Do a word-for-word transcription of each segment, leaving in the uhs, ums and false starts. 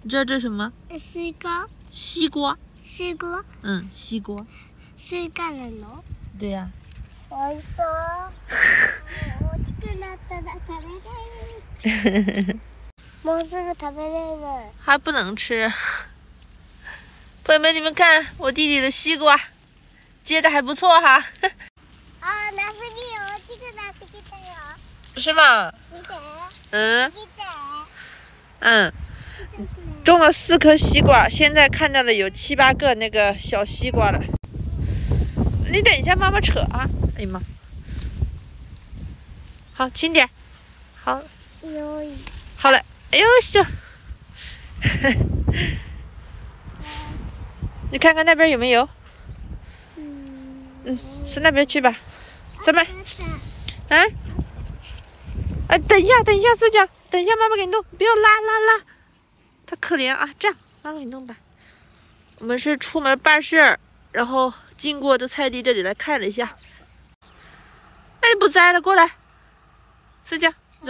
你知道这是什么？ 西瓜。 西瓜。 西瓜。 嗯，西瓜。 西瓜なの？ 对呀。 美味しそう。大きくなったら食べたい。もうすぐ食べれる呢。 还不能吃。朋友们，你们看我弟弟的西瓜，结的还不错哈。 啊，ナスビ大きくなってきたよ。 是吗？ 見て。 嗯。 見て。 嗯。种了四颗西瓜，现在看到了有七八个那个小西瓜了。你等一下，妈妈扯啊！哎呀妈！好，轻点。好。好了，哎呦咻！你看看那边有没有？嗯，是那边去吧。怎么？啊？啊，等一下，等一下，思佳，等一下，妈妈给你弄，不要拉拉拉，他可怜啊！这样，妈妈给你弄吧。我们是出门办事儿，然后经过这菜地这里来看了一下。那你不摘了，过来，思佳，走。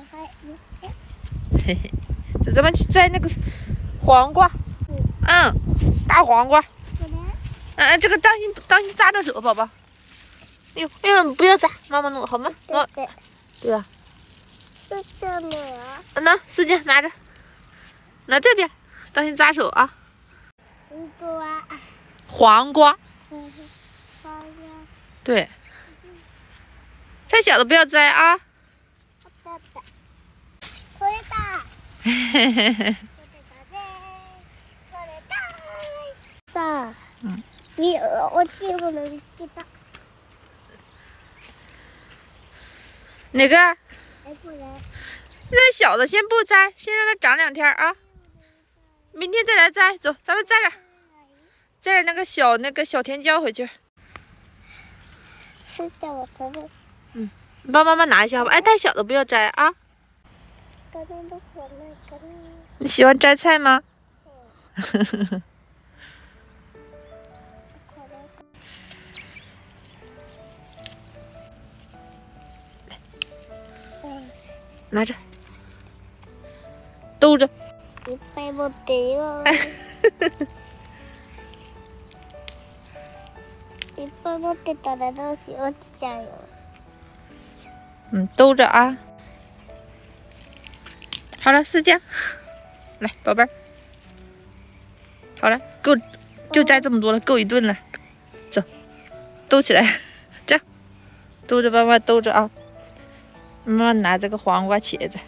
嘿嘿，就咱们去摘那个黄瓜，嗯，大黄瓜。嗯，这个当心当心扎着手，宝宝。哎呦哎呦，不要扎，妈妈弄好吗？ 对对。 对吧？ 是这么呀？ 那思佳拿着，拿这边，当心扎手啊。 一个啊。 黄瓜。 黄瓜。 对。太小的不要摘啊。 取れた。 嘿嘿嘿。 さあ、嗯，見大きいもの見つけた。 哪个？ 哎，过来。 那小的先不摘，先让它长两天啊。明天再来摘，走，咱们摘点，摘点那个小那个小甜椒回去。 是的，我承认。 嗯，你帮妈妈拿一下吧。哎，太小的不要摘啊。你喜欢摘菜吗？拿着，兜着。 いっぱい持ってるよ。いっぱい持ってたらどうしよう、落ちちゃうよ。 嗯，兜着啊。好了，思佳，来，宝贝儿。好了，够，就摘这么多了，够一顿了。走，兜起来，这样，兜着，妈妈兜着啊。妈妈拿这个黄瓜、茄子。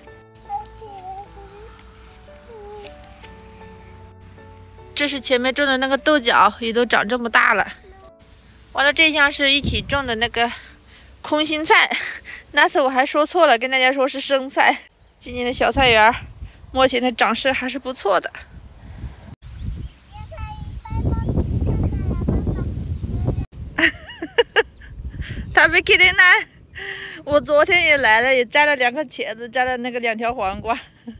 这是前面种的那个豆角，也都长这么大了。完了，这项是一起种的那个空心菜，那次我还说错了，跟大家说是生菜。今年的小菜园目前的长势还是不错的。他被给的难。我昨天也来了，也摘了两颗茄子，摘了那个两条黄瓜。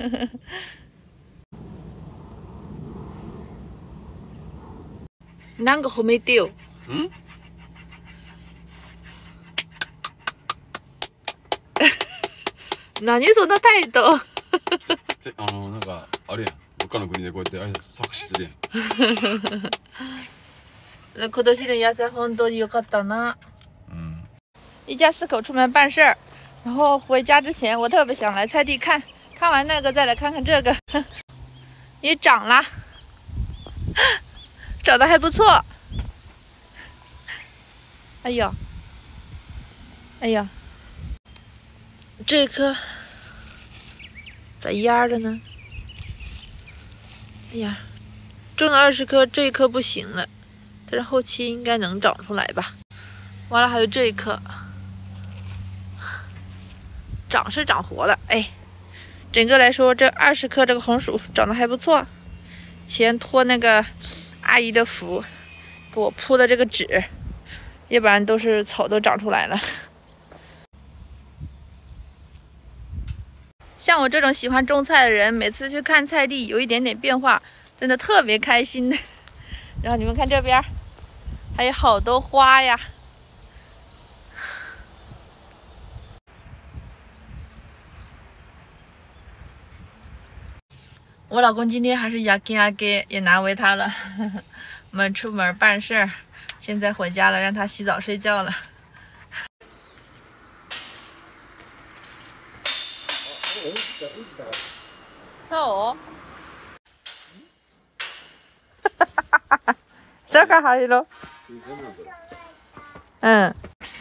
哪个还没丢？ 嗯。 何その態度。 あのなんかあれやん、どっかの国でこうやって挨拶作詞するやん。今年的野菜本当に良かったな。 嗯。 一家四口出门办事儿，然后回家之前，我特别想来菜地看，看完那个再来看看这个，也长了，长得还不错。哎呀，哎呀，这棵咋蔫了呢？哎呀，种了二十棵，这一棵不行了，但是后期应该能长出来吧。完了，还有这一棵。长是长活了，哎，整个来说，这二十棵这个红薯长得还不错。前托那个阿姨的福，给我铺的这个纸，要不然都是草都长出来了。像我这种喜欢种菜的人，每次去看菜地有一点点变化，真的特别开心的。然后你们看这边，还有好多花呀。 我老公今天还是牙给牙给，也难为他了。我们出门办事儿，现在回家了，让他洗澡睡觉了。そう这个还有嗯。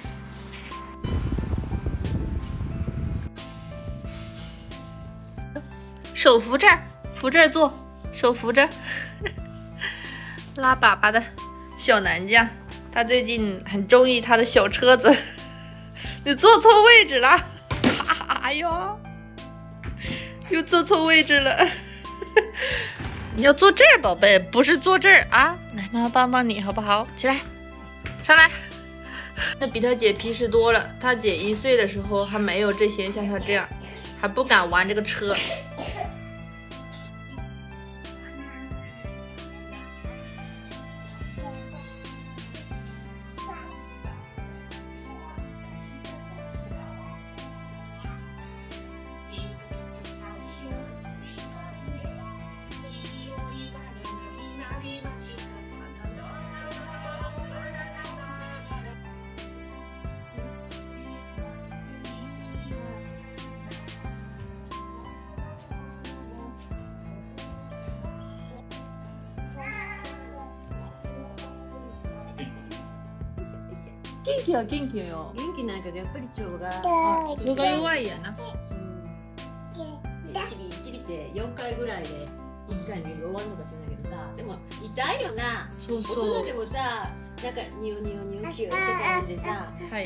手扶这儿，扶这儿坐，手扶着。拉粑粑的小男将，他最近很中意他的小车子。你坐错位置了，哎呦，又坐错位置了。你要坐这儿，宝贝，不是坐这儿啊！来，妈妈帮帮你，好不好？起来，上来。那比他姐皮实多了。他姐一岁的时候还没有这些，像他这样，还不敢玩这个车。元気は元気よ。 元気ないけどやっぱり腸が腸が弱いやな。 一尾一尾ってよんかいぐらいでいっかいで終わるのかしらないけどさ、でも痛いよな。 そうそう。 大人でもさ、なんかニオニオニオキューって感じでさ。 はいはい。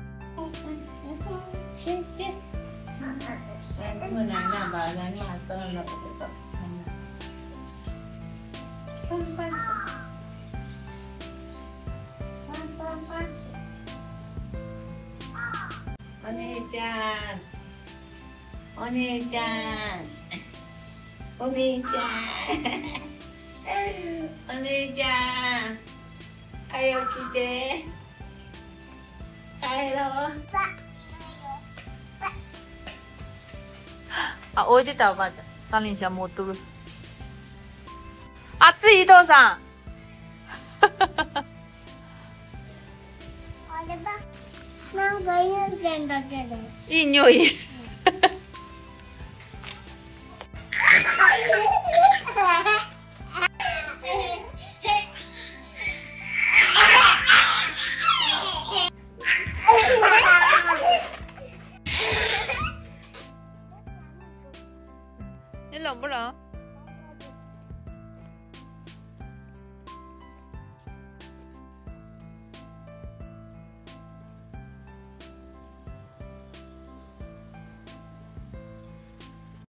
お姉ちゃん、お姉ちゃん、お姉ちゃん、お姉ちゃん、早起きて、帰ろう。 あ、置いてたおばあちゃん。三輪車持っとる。暑い伊藤さん。 なんかいい匂いだけど。 いい匂い。